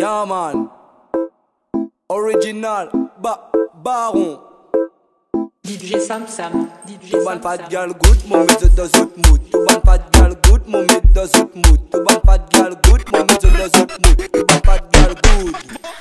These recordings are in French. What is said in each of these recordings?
Yeah man, original, baron. DJ Sam Sam, DJ Tu Sam ban pas Sam. de gal good, mon mec de zout mood. Tu ban pas de gal good, mon mec de zout mood. Tu ban pas de gal good, mon mec de zout mood. Tu ban pas de gal good.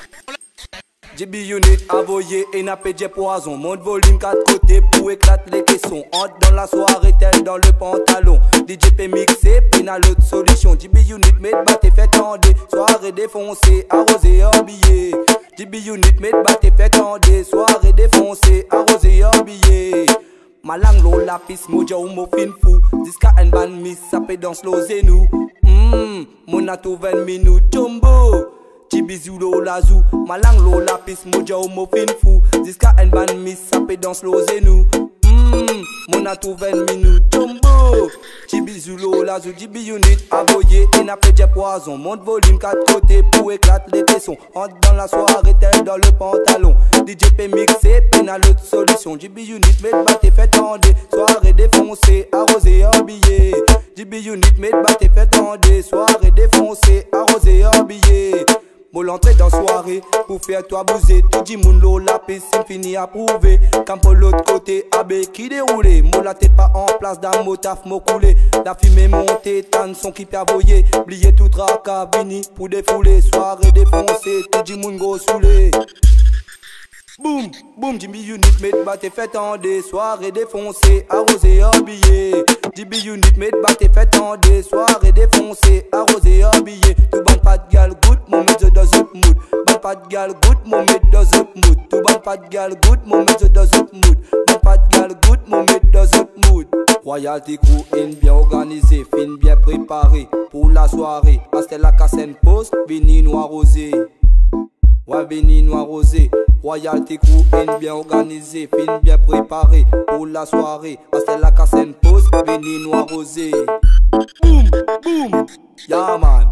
JB Unit, avoyé et nappé j'ai poison. Monte volume 4 côtés pour éclater les caissons. Entre dans la soirée, tel dans le pantalon. DJP mixé, pina l'autre solution. JB Unit, met batte fait tendre. Soirée défoncée, arrosé habillé. JB Unit, met batte fait tendre. Soirée défoncée, arrosé habillé. Ma langue l'eau la piste, moja ou mo fin fou. Disca and ban miss, ça peut dans slow zenou. Mon ato 20 minutes, jumbo. Chibizulo lazou, ma langue lo la piste, moja ou mo fin fou. Disca and ban miss, ça peut dans slow zenou. Mon ato 20 minutes, jumbo. Chibizulo lazou, JB Unit, avoyé et n'a fait poison. Monte volume 4 côtés pour éclater les caissons. Entre dans la soirée, tel dans le pantalon. DJP mixé, pena l'autre solution. JB Unit, met batte fait tendre. Soirée défoncée, arrosé habillé. JB Unit, met batte fait tendre. Soirée défoncée, arrosé habillé. Bon l'entrée dans soirée pour faire toi bouger. Tout dit moun lo la piscine fini à prouver. Quand pour l'autre côté abe qui déroulé. Moula t'es pas en place dans mo taf mo coulé. La fumée montée, tan son qui pervoyé. Blier tout tracas vini pour défouler. Soirée défoncée, tout dit moun go soulé. Boum, boum, JB Unit, met batte fait tendre. Soirée défoncée, arrosé habillé. JB Unit, met batte fait tendre. Soirée défoncée, arrosé habillé. Tu ban pas de gal good, mon mec de zout mood. Ban pas de gal good, mon mec de zout mood. Tu ban pas de gal good, mon mec de zout mood. Ban pas de gal good, mon mec de zout mood. Royalty crew in bien organisé, fin bien préparé pour la soirée. Hasta la cassette pause, vini noir rosé. Ouais, vini noir rosé. Royalty crew in bien organisé, fin bien préparé pour la soirée. Hasta la cassette pause, vini noir rosé. Boum, boum, yeah man.